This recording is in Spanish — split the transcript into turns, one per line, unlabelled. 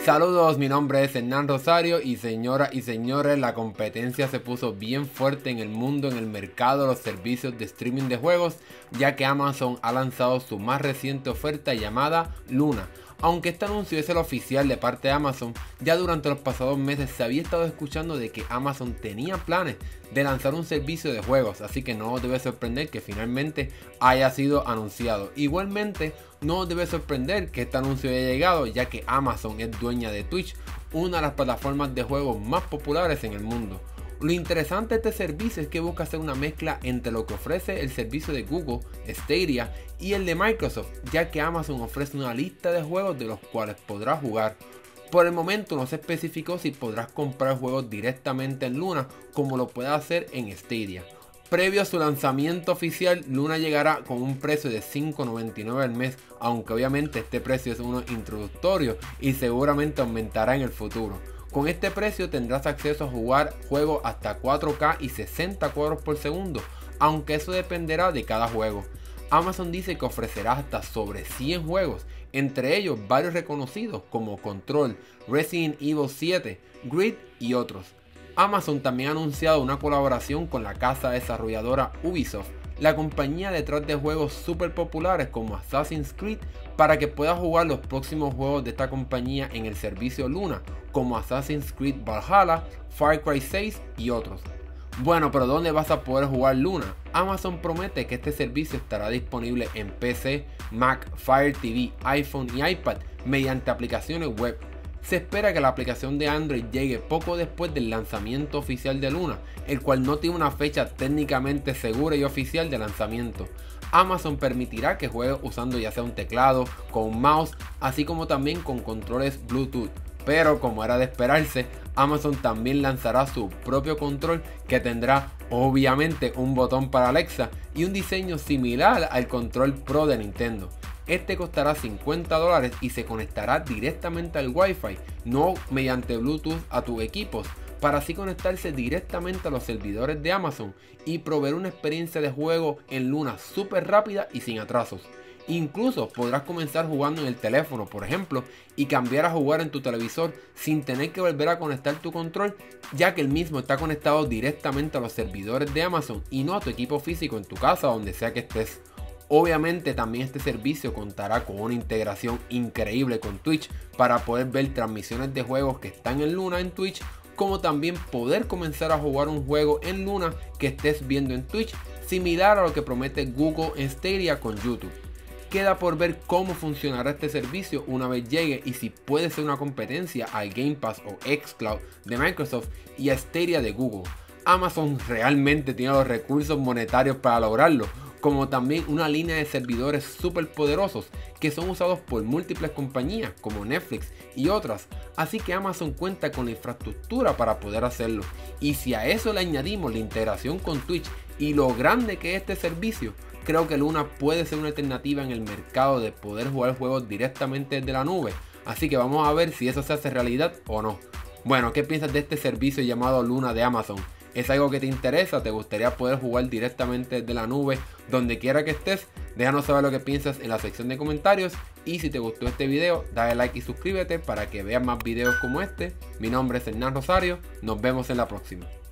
Saludos, mi nombre es Hernán Rosario y señoras y señores, la competencia se puso bien fuerte en el mundo, en el mercado de los servicios de streaming de juegos, ya que Amazon ha lanzado su más reciente oferta llamada Luna. Aunque este anuncio es el oficial de parte de Amazon, ya durante los pasados meses se había estado escuchando de que Amazon tenía planes de lanzar un servicio de juegos, así que no os debe sorprender que finalmente haya sido anunciado. Igualmente, no os debe sorprender que este anuncio haya llegado, ya que Amazon es dueña de Twitch, una de las plataformas de juegos más populares en el mundo. Lo interesante de este servicio es que busca hacer una mezcla entre lo que ofrece el servicio de Google, Stadia, y el de Microsoft, ya que Amazon ofrece una lista de juegos de los cuales podrás jugar. Por el momento no se especificó si podrás comprar juegos directamente en Luna como lo puedes hacer en Stadia. Previo a su lanzamiento oficial, Luna llegará con un precio de $5.99 al mes, aunque obviamente este precio es uno introductorio y seguramente aumentará en el futuro. Con este precio tendrás acceso a jugar juegos hasta 4K y 60 cuadros por segundo, aunque eso dependerá de cada juego. Amazon dice que ofrecerá hasta sobre 100 juegos, entre ellos varios reconocidos como Control, Resident Evil 7, Grid y otros. Amazon también ha anunciado una colaboración con la casa desarrolladora Ubisoft, la compañía detrás de juegos super populares como Assassin's Creed, para que puedas jugar los próximos juegos de esta compañía en el servicio Luna, como Assassin's Creed Valhalla, Far Cry 6 y otros. Bueno, pero ¿dónde vas a poder jugar Luna? Amazon promete que este servicio estará disponible en PC, Mac, Fire TV, iPhone y iPad mediante aplicaciones web. Se espera que la aplicación de Android llegue poco después del lanzamiento oficial de Luna, el cual no tiene una fecha técnicamente segura y oficial de lanzamiento. Amazon permitirá que juegues usando ya sea un teclado, con un mouse, así como también con controles Bluetooth. Pero como era de esperarse, Amazon también lanzará su propio control que tendrá obviamente un botón para Alexa y un diseño similar al control Pro de Nintendo. Este costará $50 y se conectará directamente al Wi-Fi, no mediante Bluetooth a tus equipos, para así conectarse directamente a los servidores de Amazon y proveer una experiencia de juego en Luna súper rápida y sin atrasos. Incluso podrás comenzar jugando en el teléfono, por ejemplo, y cambiar a jugar en tu televisor sin tener que volver a conectar tu control, ya que el mismo está conectado directamente a los servidores de Amazon y no a tu equipo físico en tu casa o donde sea que estés. Obviamente también este servicio contará con una integración increíble con Twitch para poder ver transmisiones de juegos que están en Luna en Twitch, como también poder comenzar a jugar un juego en Luna que estés viendo en Twitch, similar a lo que promete Google en Stadia con YouTube. Queda por ver cómo funcionará este servicio una vez llegue y si puede ser una competencia al Game Pass o xCloud de Microsoft y a Stadia de Google. Amazon realmente tiene los recursos monetarios para lograrlo, como también una línea de servidores súper poderosos que son usados por múltiples compañías como Netflix y otras, así que Amazon cuenta con la infraestructura para poder hacerlo. Y si a eso le añadimos la integración con Twitch y lo grande que es este servicio, creo que Luna puede ser una alternativa en el mercado de poder jugar juegos directamente desde la nube, así que vamos a ver si eso se hace realidad o no. Bueno, ¿qué piensas de este servicio llamado Luna de Amazon? ¿Es algo que te interesa? ¿Te gustaría poder jugar directamente desde la nube donde quiera que estés? Déjanos saber lo que piensas en la sección de comentarios y si te gustó este video, dale like y suscríbete para que veas más videos como este. Mi nombre es Hernán Rosario, nos vemos en la próxima.